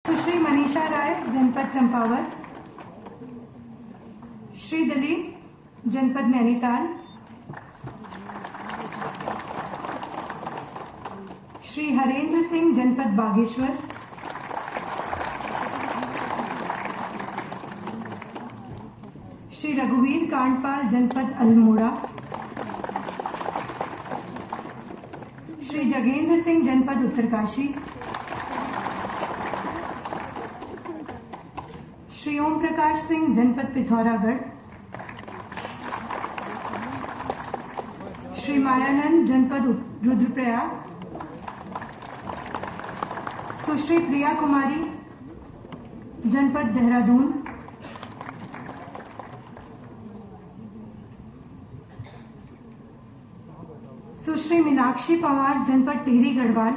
सुश्री मनीषा राय, जनपद चंपावत। श्री दिलीप, जनपद नैनीताल। श्री हरेंद्र सिंह, जनपद बागेश्वर। श्री रघुवीर कांडपाल, जनपद अल्मोड़ा। श्री जगेंद्र सिंह, जनपद उत्तरकाशी। श्री ओम प्रकाश सिंह, जनपद पिथौरागढ़। श्री मायानंद, जनपद रुद्रप्रयाग। सुश्री प्रिया कुमारी, जनपद देहरादून। सुश्री मीनाक्षी पवार, जनपद टिहरी गढ़वाल।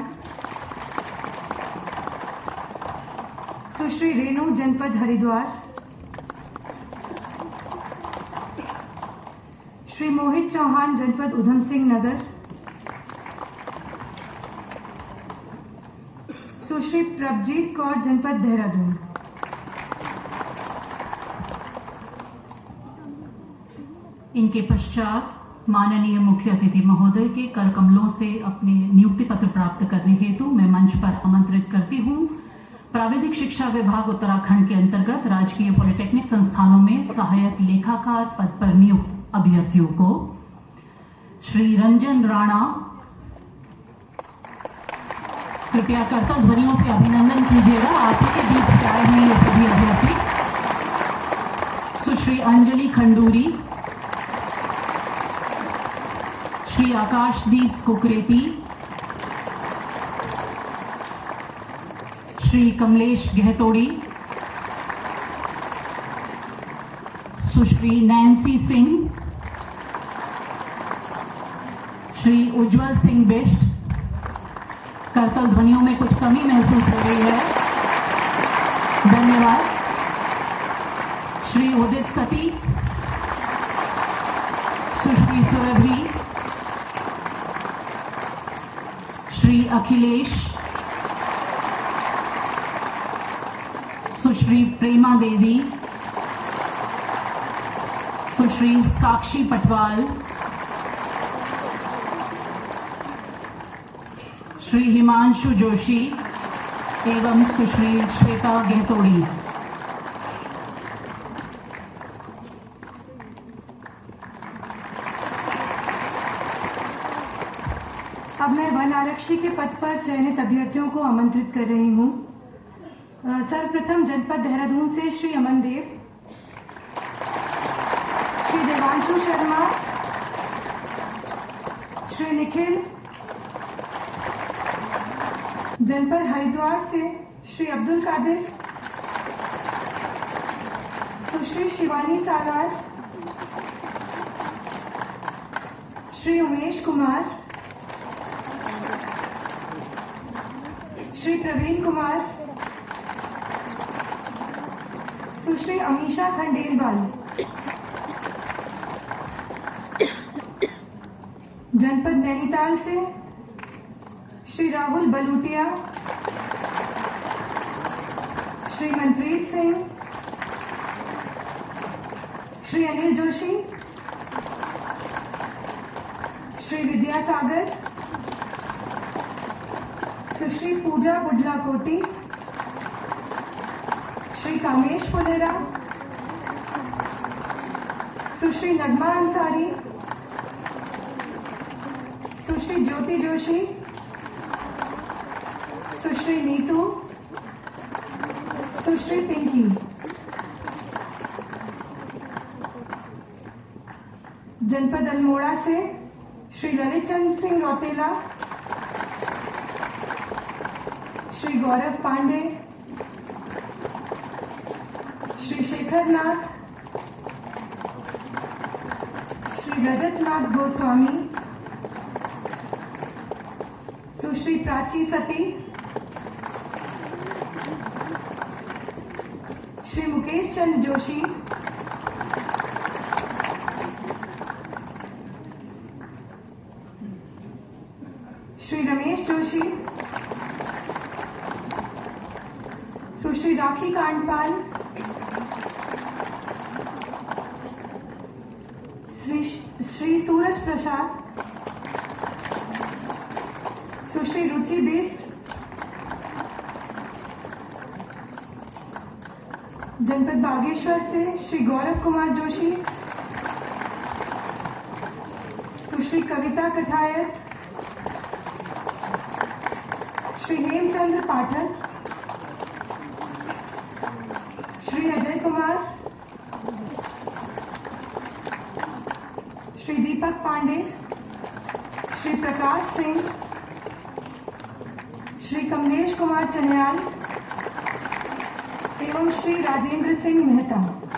सुश्री रेणु, जनपद हरिद्वार। श्री मोहित चौहान, जनपद उधम सिंह नगर। सुश्री प्रभजीत कौर, जनपद देहरादून। इनके पश्चात माननीय मुख्य अतिथि महोदय के कर कमलों से अपने नियुक्ति पत्र प्राप्त करने हेतु मैं मंच पर आमंत्रित करती हूं प्राविधिक शिक्षा विभाग उत्तराखंड के अंतर्गत राजकीय पॉलिटेक्निक संस्थानों में सहायक लेखाकार पद पर नियुक्त अभ्यर्थियों को। श्री रंजन राणा, कृपया करता ध्वनियों से अभिनंदन कीजिएगा, आप ही के बीच से आए हैं ये सभी अभ्यर्थी। सुश्री अंजलि खंडूरी, श्री आकाशदीप कुकरेती, श्री कमलेश गहतोड़ी, सुश्री नैन्सी सिंह, श्री उज्जवल सिंह बिष्ट। करतल ध्वनियों में कुछ कमी महसूस हो रही है, धन्यवाद। श्री उदित सती, सुश्री सुरभि, श्री अखिलेश, सुश्री प्रेमा देवी, सुश्री साक्षी पटवाल, श्री हिमांशु जोशी एवं सुश्री श्वेता गहतोड़ी। अब मैं वन आरक्षी के पद पर चयनित अभ्यर्थियों को आमंत्रित कर रही हूं। सर्वप्रथम जनपद देहरादून से श्री अमन देव, श्री देवांशु शर्मा, श्री निखिल। जनपद हरिद्वार से श्री अब्दुल कादिर, सुश्री शिवानी सालार, श्री उमेश कुमार, श्री प्रवीण कुमार, सुश्री अमीशा खंडेलवाल। जनपद नैनीताल से श्री राहुल बलूटिया, श्री मनप्रीत सिंह, श्री अनिल जोशी, श्री विद्यासागर, सुश्री पूजा बुडला कोटी, श्री कामेश पुलेरा, सुश्री नगमा अंसारी, सुश्री ज्योति जोशी, सुश्री नीतू, सुश्री पिंकी। जनपद अल्मोड़ा से श्री ललित चंद्र सिंह रौतेला, श्री गौरव पांडे, श्री शेखर नाथ, श्री रजत नाथ गोस्वामी, सुश्री प्राची सती, श्री मुकेश चंद्र जोशी, श्री रमेश जोशी, सुश्री राखी कांडपाल, श्री सूरज प्रसाद, सुश्री रुचि बिस्ट, जनपद बागेश्वर से श्री गौरव कुमार जोशी, सुश्री कविता कठायत, श्री हेमचंद्र पाठक, श्री अजय कुमार, श्री दीपक पांडे, श्री प्रकाश सिंह, श्री कमलेश कुमार चन्याल एवं श्री राजेंद्र सिंह मेहता।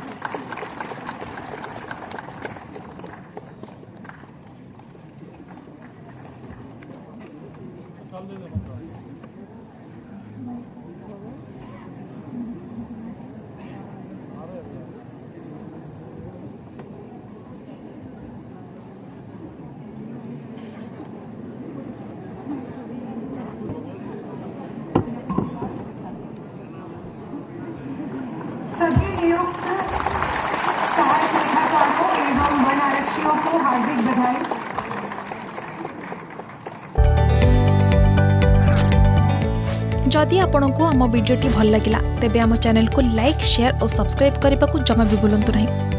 सभी नियुक्त सहायक लेखाकारों एवं वन आरक्षियों को हार्दिक बधाई। जदि आपंक आम भिडी भल लगा तेब आम चैनल को लाइक, शेयर और सब्सक्राइब करने को जमा भी भूलु नहीं।